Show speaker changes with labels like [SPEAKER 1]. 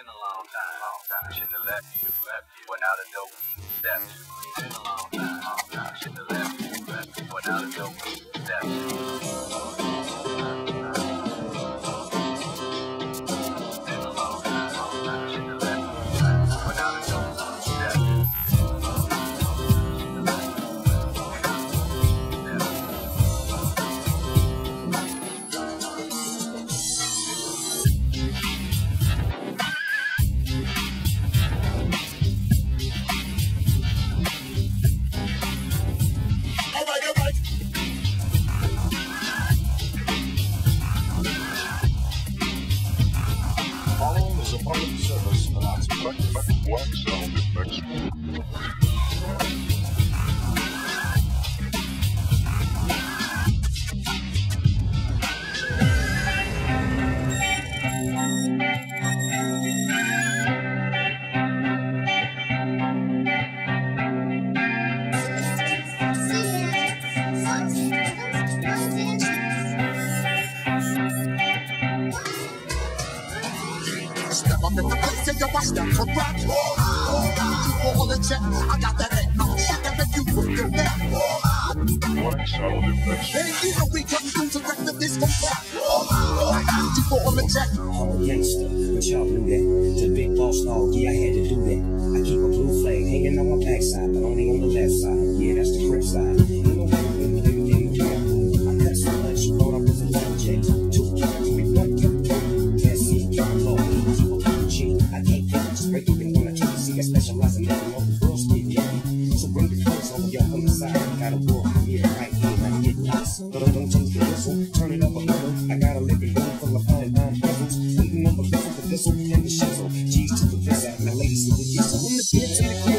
[SPEAKER 1] been a long time. Shouldn't have left you. Without a dope steps. Been a long time. Shouldn't have left you. Without a dope steps.
[SPEAKER 2] Following is a public service announcement by Black Sound Effects.
[SPEAKER 3] Step up in the place and you watch them for rock. Keep all in check. I got that head knock. Shit that make you work your neck.
[SPEAKER 2] Black Sound Effects.
[SPEAKER 3] Hey, you know we come through to wreck the disco rock. Keep all in check.
[SPEAKER 4] I'm a gangster, but y'all knew that. To Big Boss Dog, yeah, I had to do that. I keep a blue flag hanging on my backside, but only on the left side. Yeah, that's the crib side. Ain't no way I'm gonna play with you again. I cut so much, brought up with a long jet. 2 cats, we run, can't see, can't blow. I can't get just break it when I try to see. I specialize in letting all the girls get gay. So bring the clothes on, y'all come inside. Got a war here, right here, I get nice. But I don't change the whistle, turn it up a little. I got a living room full of fun puzzles. Eating on the bizzle, the thistle, and the shizzle. G's to the visit, my ladies in the diesel. In the kids in the